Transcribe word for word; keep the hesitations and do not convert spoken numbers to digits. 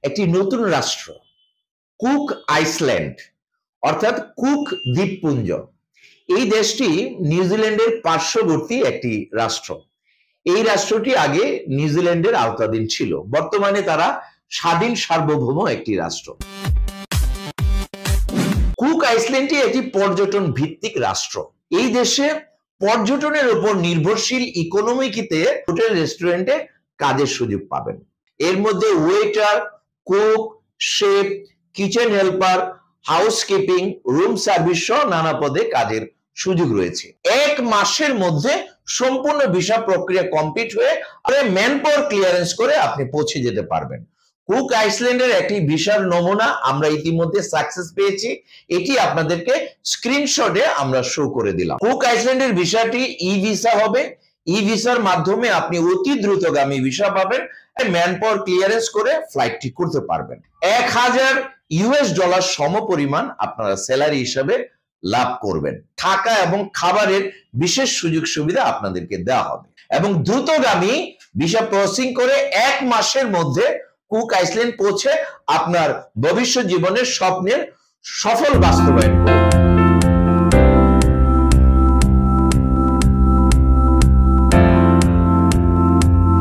একটি নতুন রাষ্ট্র কুক আইসল্যান্ড অর্থাৎ কুক দ্বীপপুঞ্জ। এই দেশটি নিউজিল্যান্ডের পার্শ্ববর্তী একটি রাষ্ট্র। এই রাষ্ট্রটি আগে নিউজিল্যান্ডের আওতাধীন ছিল, বর্তমানে তারা স্বাধীন সার্বভৌম একটি রাষ্ট্র। কুক আইসল্যান্ডটি একটি পর্যটন ভিত্তিক রাষ্ট্র। এই দেশে পর্যটনের উপর নির্ভরশীল ইকোনমিতে হোটেল রেস্টুরেন্টে কাজের সুযোগ পাবেন। এর মধ্যে waiter, cook, chef, kitchen helper, housekeeping, room service সহ নানা পদে কাজের সুযোগ রয়েছে। এক মাসের মধ্যে সম্পূর্ণ ভিসা প্রক্রিয়া কমপ্লিট হয়ে ম্যান পাওয়ার ক্লিয়ারেন্স করে আপনি পৌঁছে যেতে পারবেন। কুক আইসল্যান্ডের একটি ভিসার নমুনা আমরা ইতিমধ্যে সাকসেস পেয়েছি, এটি আপনাদেরকে স্ক্রিনশটে আমরা শো করে দিলাম। কুক আইসল্যান্ডের ভিসাটি ই ভিসা হবে। ই ভিসার মাধ্যমে আপনি অতি দ্রুতগামী ভিসা পাবেন, ম্যান পাওয়ার ক্লিয়ারেন্স করে ফ্লাইটটি করতে পারবেন। এক হাজার ইউএস ডলার সমপরিমাণ আপনারা স্যালারি হিসাবে লাভ করবেন। থাকা এবং খাবারের বিশেষ সুযোগ সুবিধা আপনাদেরকে দেওয়া হবে এবং দ্রুতগামী ভিসা প্রসেসিং করে এক মাসের মধ্যে কুক আইসল্যান্ড পৌঁছে আপনার ভবিষ্যৎ জীবনের স্বপ্নের সফল বাস্তবায়ন করুন।